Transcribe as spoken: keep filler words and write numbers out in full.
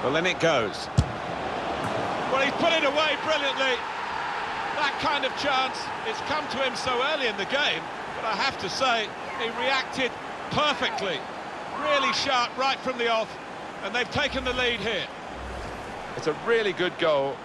Well, in it goes. Well, he's put it away brilliantly. That kind of chance, it's come to him so early in the game, but I have to say, he reacted perfectly. Really sharp right from the off, and they've taken the lead here. It's a really good goal,